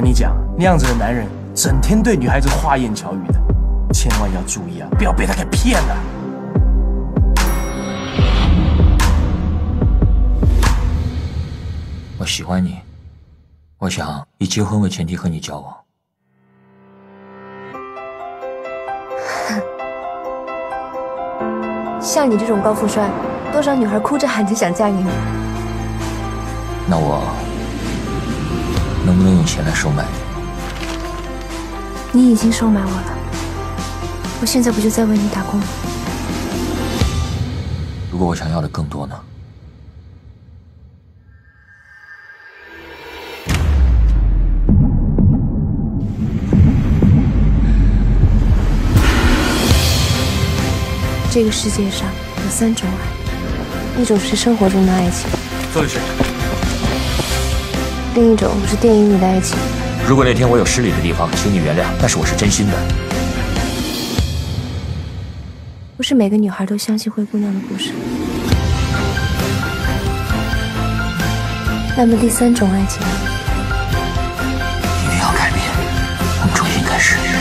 你讲，那样子的男人整天对女孩子花言巧语的，千万要注意啊，不要被他给骗了。 我喜欢你，我想以结婚为前提和你交往。 像你这种高富帅，多少女孩哭着喊着想嫁给你。 那我能不能用钱来收买你？ 你已经收买我了，我现在不就在为你打工吗？ 如果我想要的更多呢？ 这个世界上有3种爱，一种是生活中的爱情， 周律师， 另一种是电影里的爱情。 如果那天我有失礼的地方，请你原谅，但是我是真心的。 不是每个女孩都相信灰姑娘的故事。那么第3种爱情， 一定要改变，我们重新开始。